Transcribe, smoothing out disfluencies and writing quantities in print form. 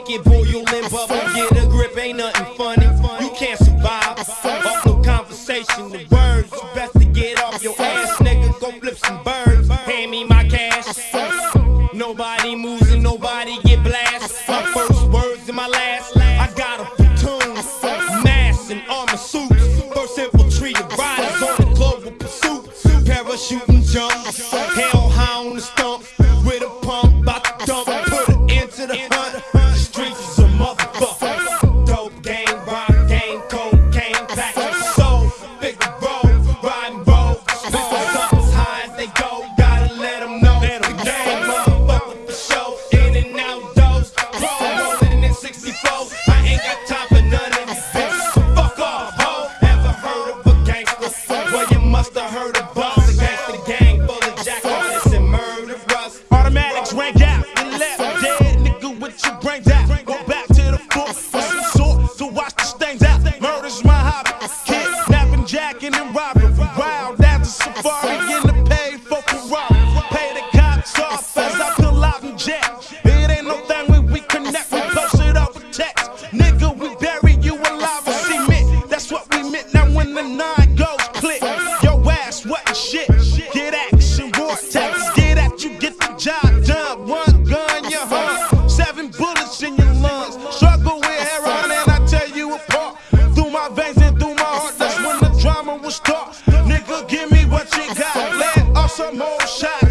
fake it, boy, you'll limp up and get a grip. Ain't nothing funny, you can't survive off no conversation. The words, you best to get off your ass, nigga. Go flip some birds, hand me my cash. Nobody moves and nobody get blasted. My first words and my last. I got a platoon, mask and armor suits. First infantry of riders on the global pursuit. Parachuting jump, hell high on the stump. With a pump, bout to dump, put it into the hunt. The streets is a motherfucker. Dope game, rock game, cocaine, pack up the soul. Big road, riding road. Pistols up as high as they go. Gotta let them know. The game motherfucker for show. In and out doors. Rolling in 64. I ain't got time for none of these bitches. So fuck off, ho. Ever heard of a gangster? Well, you must have heard of Boss. Against the gang full of jack artists and murderers. Automatics rank out and left dead, nigga with your brains out. Go back to the foot with some sort to watch the stains out. Murder's my hobby, kidnapping, jacking and robbing. Wild as a safari in the paid for Ferrari. Pay the cops off as I pull out and jet. It ain't no thing when we connect, we post it over text. Nigga, we bury you alive with cement. That's what we meant. Now when the 9 goes click, your ass wet and shit. Get action, vortex, get at you, get the job done. One gun, your heart, 7 bullets in your lungs. Struggle with heroin and I tear you apart. Through my veins and through my heart, that's when the drama will start. Nigga, give me what you got. Let off some more shot.